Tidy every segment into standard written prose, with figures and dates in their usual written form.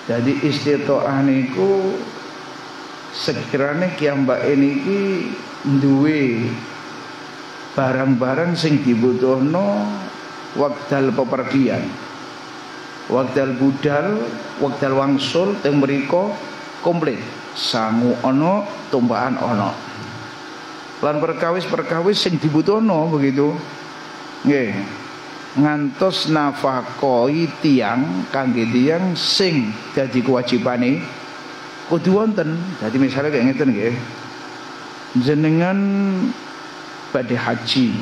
Jadi istitoah niku sekiranya kiambake niki duwe barang-barang sing dibutuhno wekdal pepergian, wekdal budal, wekdal wangsul teng mriko komplit, sangu ono, tumpakan ono. Lan perkawis-perkawis sing dibutuhno begitu. Nggih. Ngantos nafakoi tiang kangge tiang sing dadi kewajibane kudu wonten. Dadi misalnya kayak ngeten nggih. Jenengan badhe haji.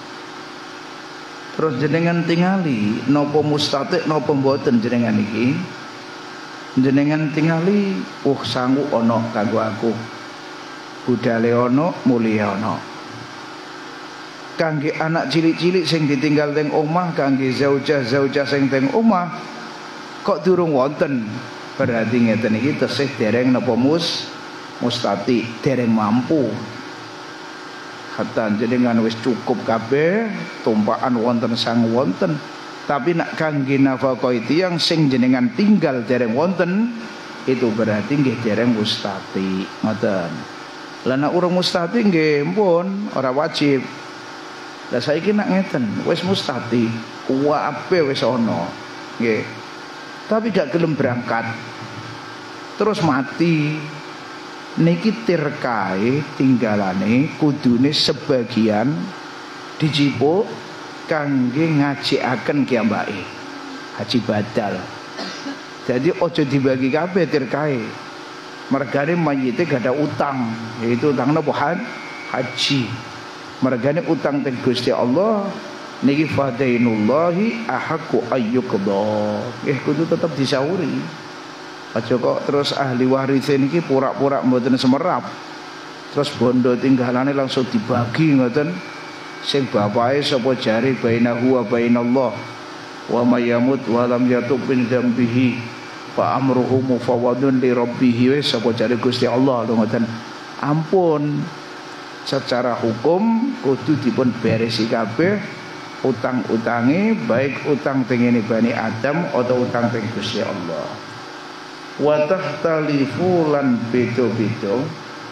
Terus jenengan tingali napa mustati napa mboten jenengan iki. Jenengan tingali sangu ana kanggo aku. Budale ana, mulya ana. Kangge anak cilik-cilik sing ditinggal teng omah, kangge zaujah sing teng omah kok durung wonten. Berarti ngeten iki tesih dereng napa mustati, dereng mampu. Hatta jenengan wis cukup kabeh, tumpakan wonten sang wonten. Tapi nak kangge nafakoi tiyang sing jenengan tinggal dereng wonten, itu berarti nggih dereng mustati. Ngoten. Lah nek urung mustati nggih mpun ora wajib. Lah saiki nak ngeten, wis mustati, kuwabe wis ana. Nggih. Tapi gak gelem berangkat. Terus mati. Niki tirkae tinggalane kudune sebagian dijipuk kangge ngajikaken kiambake. Haji badal. Jadi ojo dibagi kabeh tirkae. Mergane mayite gak ada utang, yaitu utang napa haji. Mergane utang teng Gusti Allah niki fadainullahi ahaqqu ayyuqda. Kudu tetep disauri. Aja kok terus ahli waris niki pura-pura mboten semerap. Terus bondo tinggalane langsung dibagi ngoten. Sing bapake sapa jari bainahu wa bainallah. Wa may yamut wa lam yatub min dzambihi fa amruhu mufawwadun li rabbih. Sapa jari Gusti Allah lho ngoten. Ampun. Secara hukum kudu dipun beresi kabeh utang-utange, baik utang tengene Bani Adam atau utang teng Gusti Allah. Wa tahtalifu lan beda-beda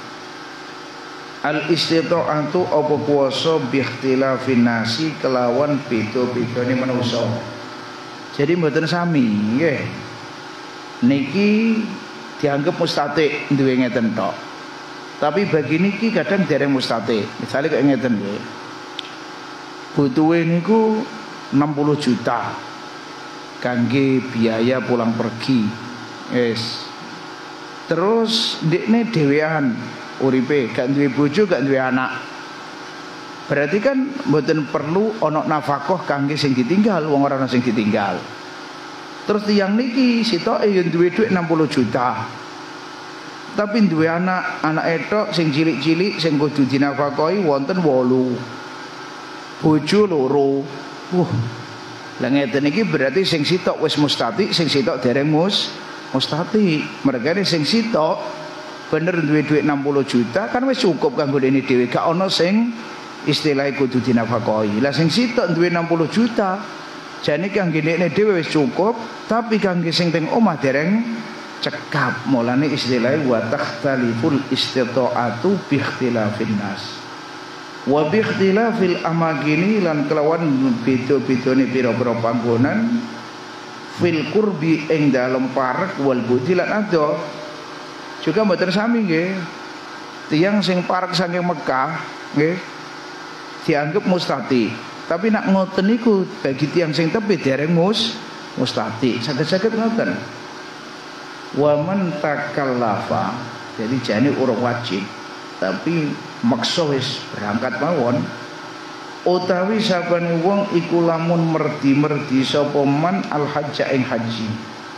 al istita'atu apa kuwasa bi ikhtilafin nasi kelawan beda-bedane manusa. Jadi mboten sami nggih. Niki dianggap mustati duwe ngeten tok. Tapi bagi niki kadang dereng mustati. Misalnya kayak ngeten nggih. Butuhe niku 60 juta kangge biaya pulang pergi. Yes. Terus ndekne dhewean uripe, gak duwe bojo, gak duwe anak. Berarti kan mboten perlu ana nafkah kangge sing ditinggal, wong ora ana sing ditinggal. Terus tiyang niki sitoke yo duwe dhuwit 60 juta. Tapi duwe anak etok sing cilik-cilik sing kudu dinafkahi wonten 8. Bojo loro. Lah ngeten iki berarti sing sitok wis mustati, sing sitok dereng mustati. Mergane sing sitok bener duwe dhuwit 60 juta kan wis cukup kanggo dene dhewe, gak ana sing istilahé kudu dinafkahi. Lah sing sitok duwe 60 juta. Jane kangge dene dhewe wis cukup, tapi kangge sing teng omah dereng cekap. Mulane istilahnya wa takhtaliful istita'atu bi ikhtilafin nas wa bi ikhtilafil amagini lan kelawan beda-bedane pira-pira panggonan fil qurbi ing dalem parek wal budi lan ado juga mboten sami nggih. Tiyang sing parek saking Mekah nggih dianggap mustati, tapi nak ngoten niku bagi tiyang sing tepi dereng mustati. Saged-saged ngoten. Wa man takallafa, jadi jane ora wajib tapi maksa wis berangkat mawon. Utawi sabane wong iku lamun merdi-merdi sapa man al hajja ing haji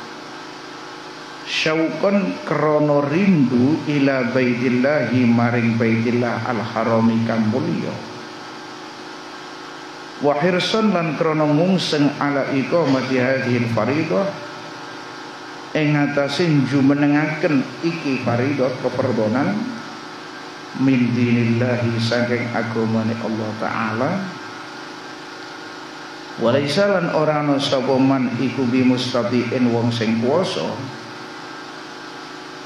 syauqan krana rindu ila baitillahi maring baitillah al harami kang mulya wa hirsan lan krana ngungseng ala iqamati hadhil fardhah ing atase jumenengaken iki fardhah keperdonan min dinillahi saking agamane Allah taala walaisa lan ora ana sapa man iku bi mustatiin wong sing kuwasa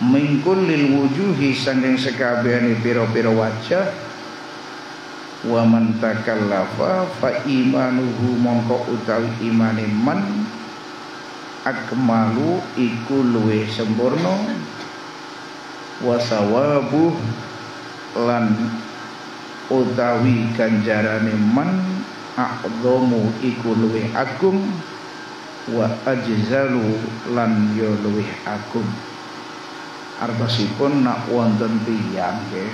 mingkul lil wujuhi sanging sekabehane pira-pira wajah. Wa man takallafa fa imanuhu mongko utawi imane man akmalu iku luwih sempurna wa sawabu lan utawi ganjarane man a'dhamu iku luwih agung wa ajzalu lan yo luwih agung. Artosipun nak wonten tiyang nggih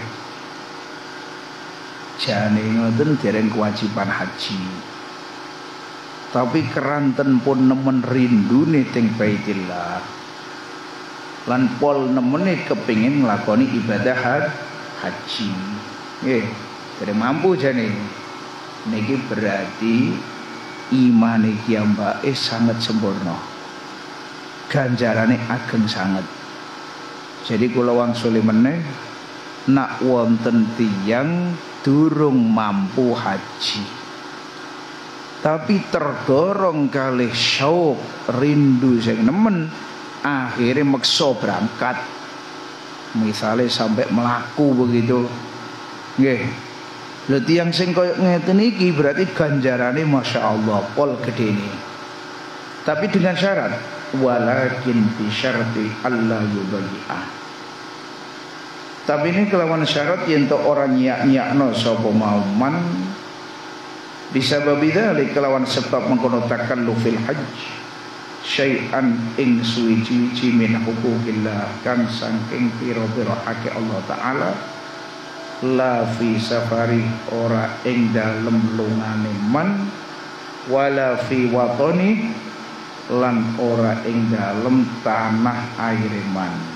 jane ngoten dereng kewajiban haji, tapi keranten pun nemen rindune teng Baitillah lan pol nemene kepingin nglakoni ibadah haji nggih dereng mampu jane niki berarti imane kiyambake sangat sempurna, ganjarane ageng sangat. Jadi kula wangsuli meneh nak wonten tiyang durung mampu haji tapi terdorong kalih syauq rindu sing nemen akhirnya meksa berangkat, misalnya sampai melaku begitu nggih. Lha tiyang sing koyo ngeten iki berarti ganjarane masyaallah pol gedene, tapi dengan syarat walakin bi syarti Allah yubayyi'ah. Tapi ini kelawan syarat yen to orang nyak-nyakno sapa mau man bisa babidali kelawan sebab mengkono takallufil hajj syai'an ing suwi-wiji min hukukillah kang saking pira-pira hak Allah taala la fi safari ora ing dalem lungane man wala fi watoni lan ora ing dalem tanah aire man.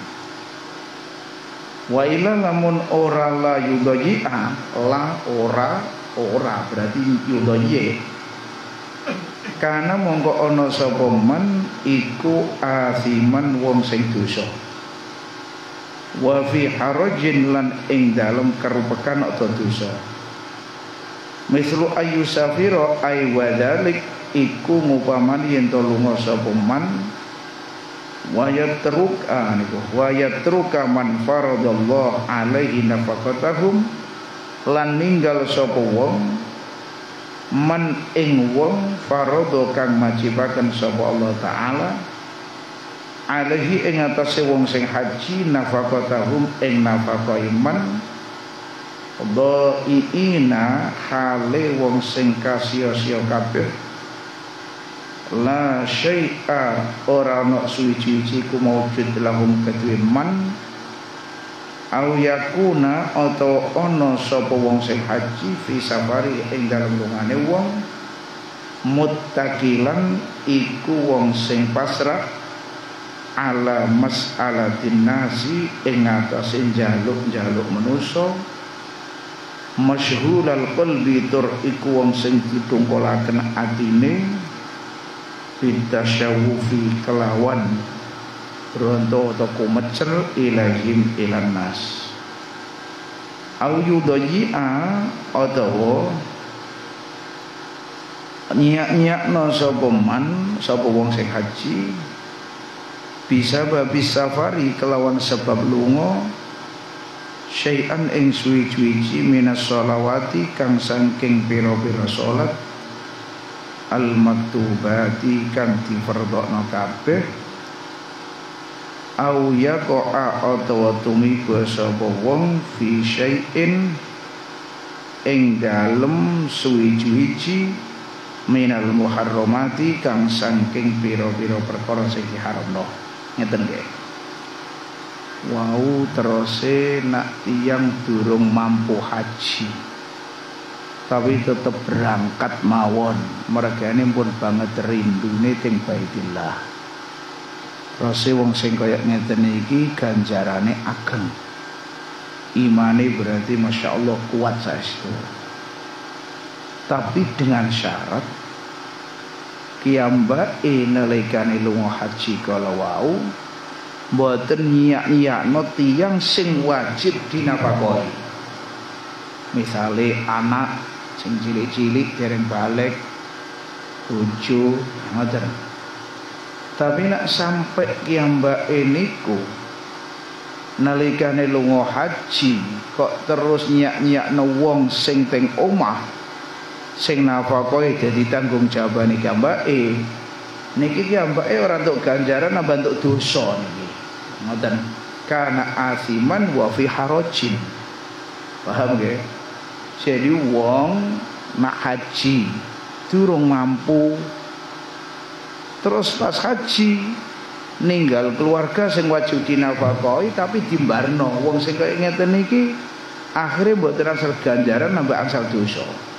Wa ila lamun ora la yudayi'a la ora berarti yudayi karena mongko ana sapa man iku asiman wong sing dosa wa fi harajin lan ing dalem kerupekan atau dosa mislu ayu safira ay wadalik iku mupaman yen to lunga sapa man wayatruka man faradallah alaihi nafaqatahum lan ninggal sapa wong man ing wong farada kang majibaken sapa Allah taala alaihi ing atase wong sing haji nafaqatahum ing nafaqah iman dha'iina hale wong sing kasya-sya kabeh la syai'a ora ana suwi-wiji ku maujud lahum kedue man au yakuna atau ana sapa wong sing haji fi safari ing dalem lungane wong muttaqilan iku wong sing pasrah ala mas'alatin nasi ing atase njaluk-njaluk manusa masyhulal qalbi tur iku wong sing ditungkolaken atine bitasyawufi kelawan ronto atau kumecer ilahim ilan nas au yudayi'a atau nyak-nyakno sapa man sapa wong sing haji bisa babis safari kelawan sebab lunga syai'an ing suwi-wiji minas sholawati kang saking pira-pira salat al maktubati kang difardhokno kabeh au yaqa'a atawa tumiba sapa wong fi syai'in ing dalem suwi-wiji minal muharramati kang saking pira-pira perkara sing diharamno ngeten nggih. Wau terose nak tiyang durung mampu haji tapi tetap berangkat mawon mergane pun banget rindune teng Baitillah. Rose wong sing kaya ngeten iki ganjarane ageng, imane berarti masya Allah kuat saestu, tapi dengan syarat kiyambake nalikane lunga haji kala wau mboten nyiak-nyiakno tiyang sing wajib dinafkahi, misale anak sing cilik-cilik dereng balik bojo ngoten. Tapi nak sampai kiyambake niku nalikane lunga haji kok terus nyak-nyakno wong sing teng omah sing nafkahe dadi tanggung jawabane piyambake niki piyambake ora entuk ganjaran nambah entuk dosa niki ngoten kana asiman wa fi harajin paham nggih jadi wong nak haji durung mampu terus pas haji ninggal keluarga sing wajib dinafkahi tapi dimbarno wong sing kaya ngeten iki akhire mboten angsal ganjaran nambah angsal dosa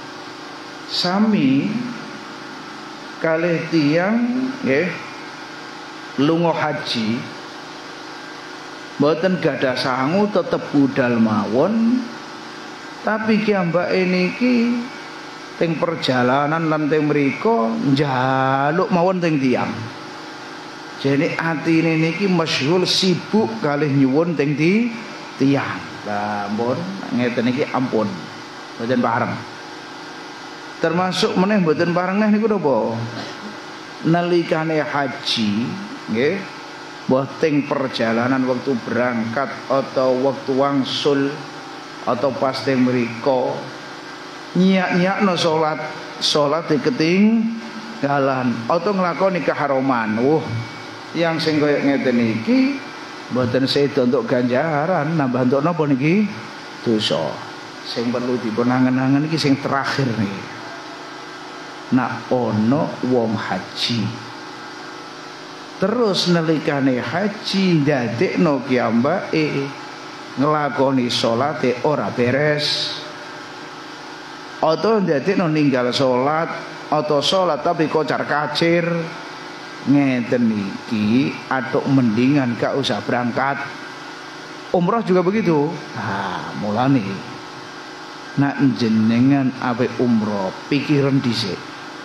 sami kalih tiyang nggih lunga haji mboten gadah sangu tetep budal mawon tapi piyambake niki teng perjalanan lan teng mriku njaluk mawon teng tiyang jadi atine niki masyhur sibuk kalih nyuwun teng tiyang. Lah ampun ngeten iki ampun. Mboten pareng. Termasuk meneh mboten pareng neh niku napa? Nalikane haji nggih mbah teng perjalanan waktu berangkat atau waktu wangsul atau pas teng mriku nyiak-nyiakno salat ketinggalan atau nglakoni keharuman. Yang sing kaya ngeten iki mboten sedo untuk ganjaran nambah untuk napa niki dosa sing perlu dipun angen-angen iki sing terakhir niki nak ono wong haji terus nalikane haji ndadekno piyambake nglakoni salate ora beres atau ndadekno ninggal salat atau salat tapi kocar-kacir ngeten iki atuk mendingan gak usah berangkat umroh juga begitu mulane nak jenengan ape umroh pikiran dhisik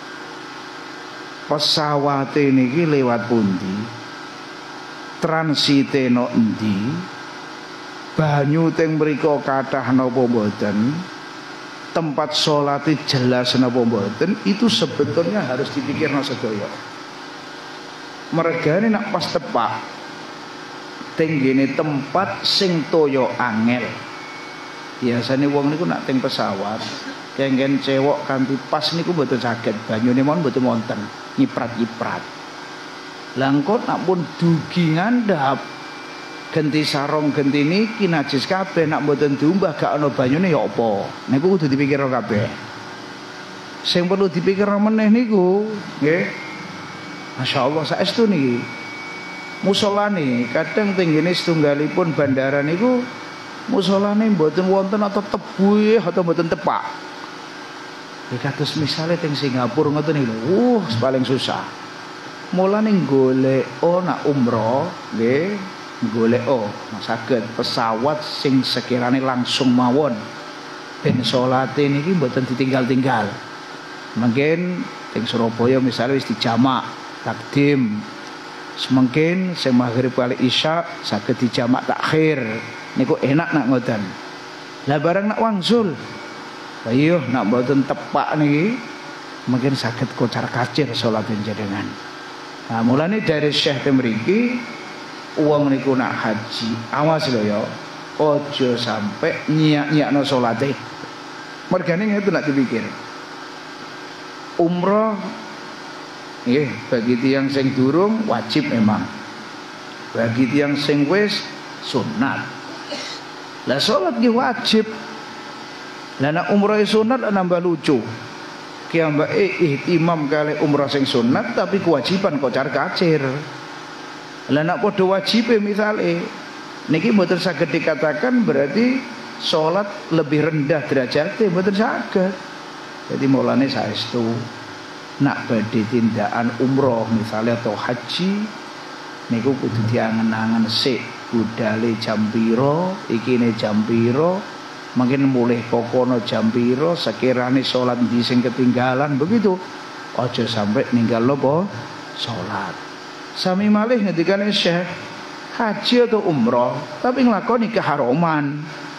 pesawate niki lewat pundi transite no endi banyu teng mriku kathah napa mboten tempat salate jelas napa mboten itu sebetulnya harus dipikirno sedaya mergane nak pas tepak tenggene tempat sing toyo angel biasane wong niku nak teng pesawat kengken cewek kanthi pas niku mboten saged banyune mon mboten wonten nyiprat-nyiprat langkot nak pun dugi ngandhap genti sarung genti niki najis kabeh nak mboten diumbah gak ana banyune ya apa niku kudu dipikirno kabeh sing perlu dipikirno meneh niku nggih Masya Allah saestu niki musolane kadang tenggene setunggalipun bandara niku musolane mboten wonten atau tebu atau mboten tepak kados misale teng Singapura ngoten niku paling susah mulane golek nak umroh nggih golek saged pesawat sing sekirane langsung mawon ben salate niki mboten ditinggal-tinggal mungkin teng Surabaya misalnya wis dijamak takdim semangkin sing maghrib kali isya saged dijamak takhir niku enak nak ngoten lah barang nak wangsul ayo nak mboten tepak niki mungkin saged kocar-kacir salat jenengan nah mulane dari Syekh mriki wong niku nak haji awas lho ya aja sampe nyiak-nyiakno salate mergane ngene nak dipikir umroh bagi tiyang sing durung wajib memang bagi tiyang sing wis sunat lah salat ki wajib lah nek umrah sunat nambah lucu kiambake ihtimam kali umrah sing sunat tapi kewajiban kocar-kacir lah nek padha wajibe misale niki mboten saged dikatakan berarti salat lebih rendah derajate mboten saged jadi mulane saestu nak badhe tindakan umroh misalnya atau haji niku kudu diangen-angen sik budale jam pira ikine jam pira mungkin mulih pokono jam pira sekirane salat ndi sing ketinggalan begitu aja sampai ninggal napa salat sami malih ngendikane Syekh haji atau umroh tapi nglakoni keharuman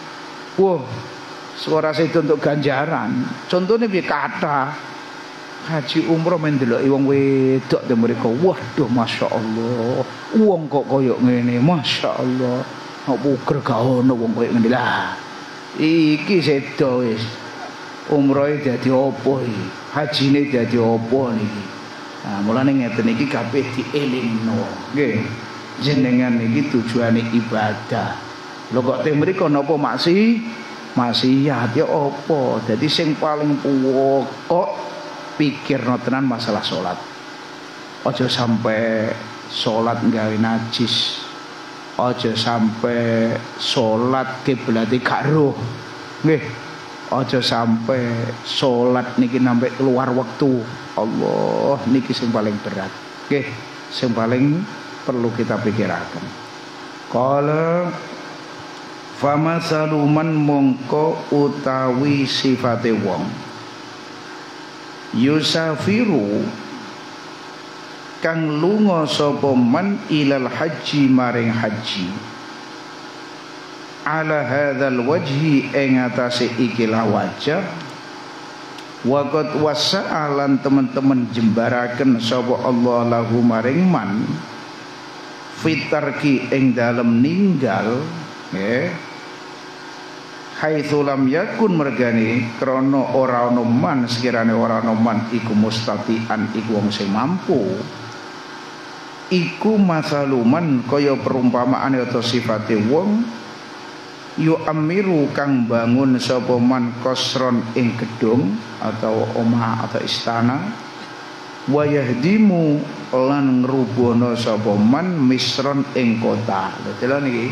suara sedo untuk ganjaran contohnya piye kata haji umroh mendeloki wong wedok te mriko waduh Masya Allah wong kok koyo ngene Masya Allah puger gak ono wong koyo ngene lah. Iki sedo wis. Umrohe dadi apa iki? Hajine dadi apa niki? Nah, mulane ngeten iki kabeh dielingno. Nggih. Jenengan iki tujuane ibadah. Lho kok teh mriko napa maksiat ya apa? Dadi sing paling pokok pikirno tenan masalah salat. Aja sampai salat gawe najis. Aja sampai salat kiblate gak roh. Nggih. Aja sampai salat niki sampai keluar waktu. Allah niki sing paling berat. Nggih, sing paling perlu kita pikiraken. Qala famasaluman mongko utawi sifate wong yusafiru kang lunga sapa man ilal haji maring haji ala hadzal wajhi ing atase ikilah wajah waqad wasa'alan teman-teman jembaraken sapa Allah lahu maring man fitarki ing dalem ninggal nggih haitsu lam yakun mergane krana ora ana man sekirane ora ana man iku mustatian iku wong sing mampu iku masaluman kaya perumpamaan atau sifate wong yu amiru kang bangun sapa man kosron ing gedung atau omah atau istana wa yahdimu lan ngrubono sapa man misron ing kota. Lha niki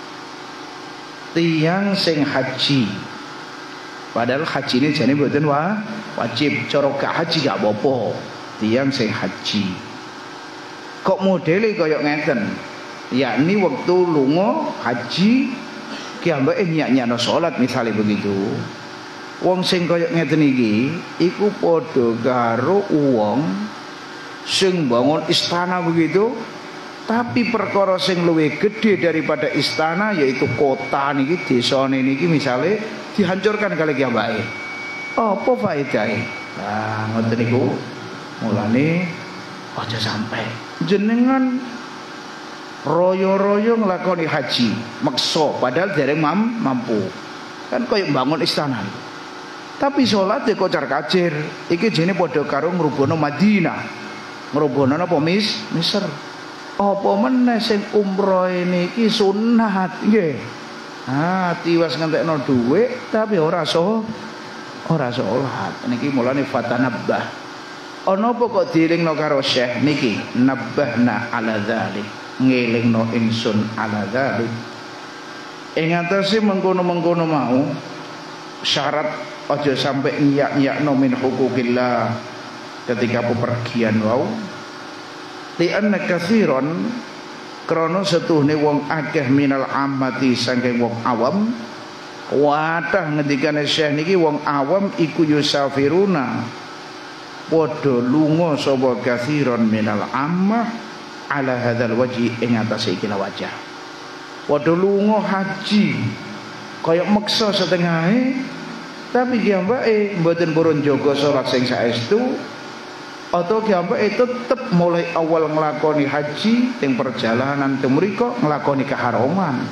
tiyang sing haji padahal haji ini jane mboten wajib cara gak haji gak apa-apa tiyang sing haji kok modele kaya ngeten yakni waktu lunga haji ki ambeke nyak-nyakno salat misale begitu wong sing kaya ngeten iki iku padha karo wong sing bangun istana begitu tapi perkara sing luwih gede daripada istana yaitu kota niki desane niki misale dihancurkan kali ki ambeke apa faedahe nah ngoten niku mulane aja sampai jenengan royo-royo nglakoni haji maksa padahal dereng mampu kan koyo bangun istana tapi salat e kocar-kacir iki jenenge padha karo ngrubono Madinah ngrubono napa Misr apa meneh sing umroh niki sunat nggih tiwas ngentekno dhuwit tapi ora salat niki mulane fatanabbah ana apa kok dielingno karo Syekh niki nabbahna ala dzalik ngelingno ingsun ala dzalik ing atase mengkono-mengkono mau syarat aja sampai nyak-nyakno min hukukillah ketika pepergian wau li anna katsiran krana setuhne wong akeh minal amati saking wong awam wadah ngendikane Syekh niki wong awam iku yusafiruna padha lunga sapa katsiran minal ammah ala hadzal wajhi ing atase iki wajah padha lunga haji kaya meksa setengahe tapi kiambake mboten purun jaga salat sing saestu atau kiambake tetep mulai awal nglakoni haji teng perjalanan teng mriko nglakoni keharaman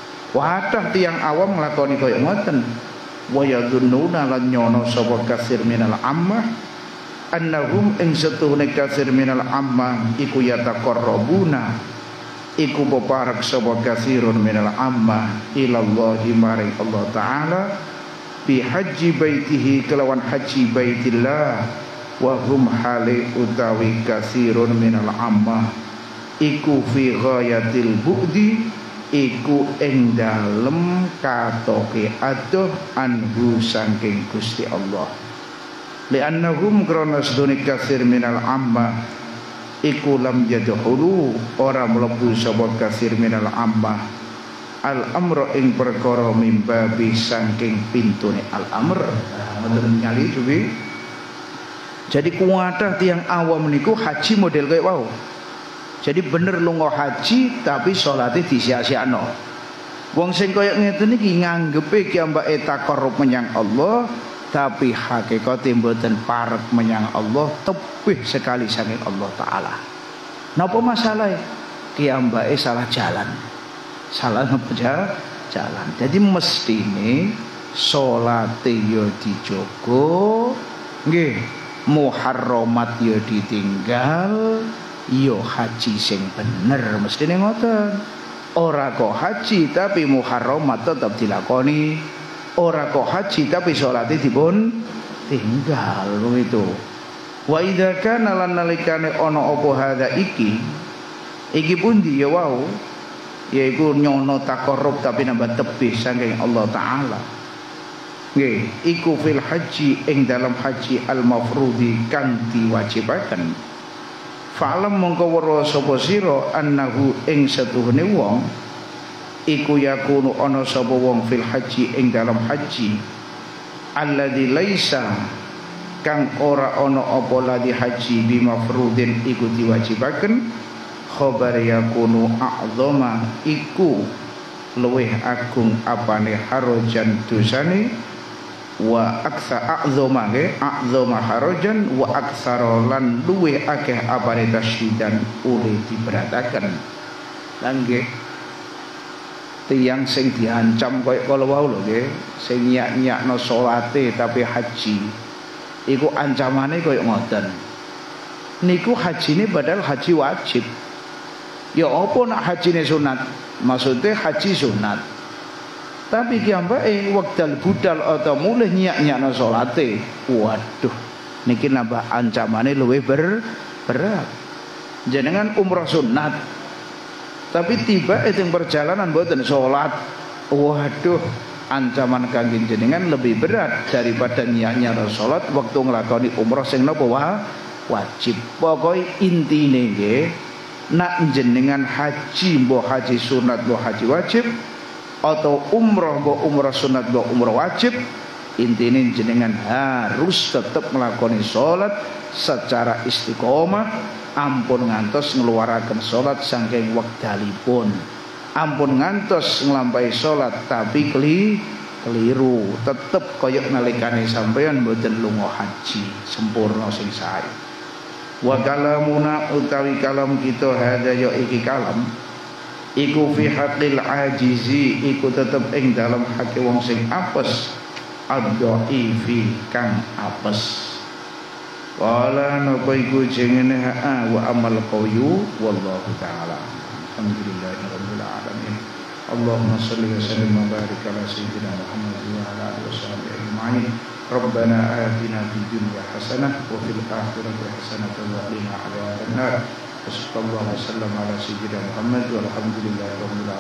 wadah tiyang awam nglakoni kaya ngoten wa yadhunnuna lan nyono sapa katsir minal ammah annahum ing setuhne katsir minal ammah iku yataqarrabuna iku peparak sapa katsirun minal ammah ilallahi maring Allah taala bi haji baitihi kelawan haji baitillah wa hum hali utawi katsirun minal ammah iku fi ghayatil bu'di iku ing dalem katoke adoh anhu saking Gusti Allah li'annahum krana sedune katsir minal ammah iku lam yadkhulu ora mlebu sapa katsir minal ammah al amra ing perkara mimbabi saking pintune al amr ngoten nyali cuwi jadi kuwadah tiyang awam niku haji model kaya wau jadi bener lunga haji tapi salate disia-siakno wong sing kaya ngeten iki nganggepe kiambake taqarrub menyang Allah tapi hakikate mboten parek menyang Allah tebih sekali saking Allah taala napa masalahe kiambake salah jalan salah napa jalan. Jadi mestine salate ya dijogo, nggih, muharramat ya ditinggal, ya haji sing bener mestine ngoten. Ora kok haji tapi muharramat tetap dilakoni, ora kok haji tapi salate dipun tinggal itu. Wa idza kana lan nalikane ana apa hadza iki pundi ya wau, yaiku nyono takarrub tapi nambah tebih saking Allah taala. Nggih, iku fil haji ing dalam haji al mafrudi kang diwajibaken. Fa'lam mongko weruh sapa sira annahu ing setuhune wong iku yakunu ana sapa wong fil haji ing dalam haji alladzi laisa kang ora ana apa ladi haji bi mafrudin iku diwajibaken khabar yakunu a'zama iku luweh agung apane harajan dosane wa aksa a'zama harajan wa aksara lan luweh akeh apane tasyidan oleh diberataken. Lan nggih tiyang sing diancam kaya kala wau lho nggih, sing nyak-nyakno salate tapi haji iku ancamane kaya ngoten. Niku hajine padahal haji wajib. Ya apa nak hajine sunat? Maksudnya haji sunat. Tapi kiambake wekdal budal atau mulih nyak-nyakno salate. Waduh, niki nambah ancamane luwih berat. Jenengan umrah sunat. Tapi tiba ing perjalanan mboten salat. Waduh, ancaman kangge jenengan lebih berat daripada nyak-nyakno salat waktu nglakoni umrah sing napa wajib. Pokoke intine nggih, nak jenengan haji mbok haji sunat mbok haji wajib atau umrah mbok umrah sunat mbok umrah wajib, intine jenengan harus tetap melakoni salat secara istiqomah, ampun ngantos ngeluaraken salat saking wekdalipun, ampun ngantos nglampahi salat tapi keliru, tetep kaya nalikane sampeyan mboten lunga haji sempurna sing sae. Wa kalamuna utawi kalam kita hadza ya iki kalam iku fi haqqil ajizi iku tetep ing dalam hak wong sing apes ad-dhaifi kang apes. Wala napa iku jenenge wa amal qayu wallahu taala. Alhamdulillahirabbil alamin. Allahumma shalli wa sallim wa barik ala sayyidina Muhammad wa ala alihi washabihi ajma'in. Rabbana atina fid dunya hasanah wa fil akhirati hasanah wa qina adzabannar. Wassallallahu wasallam ala sayyidina Muhammad walhamdulillahi rabbil alamin.